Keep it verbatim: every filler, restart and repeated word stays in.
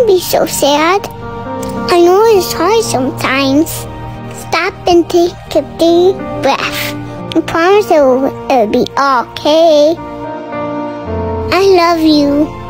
Don't be so sad. I know it's hard sometimes. Stop and take a deep breath. I promise it'll, it'll be okay. I love you.